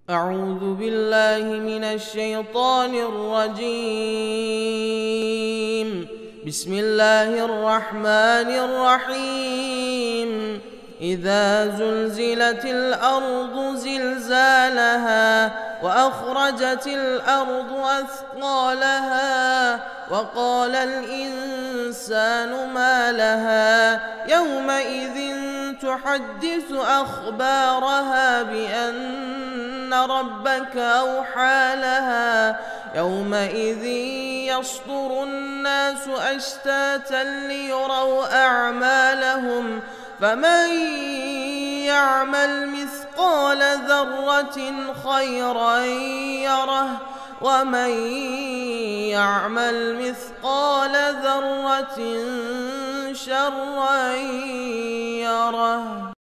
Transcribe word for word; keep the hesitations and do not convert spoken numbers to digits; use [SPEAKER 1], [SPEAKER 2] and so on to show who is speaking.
[SPEAKER 1] أعوذ بالله من الشيطان الرجيم. بسم الله الرحمن الرحيم. إذا زلزلت الأرض زلزالها وأخرجت الأرض أثقالها وقال الإنسان ما لها يومئذ تحدث أخبارها بأن ربك أوحى لها يومئذ يصدر الناس أشتاتا ليروا أعمالهم فمن يعمل مثقال ذرة خيرا يره ومن يعمل مثقال ذرة شرا يره.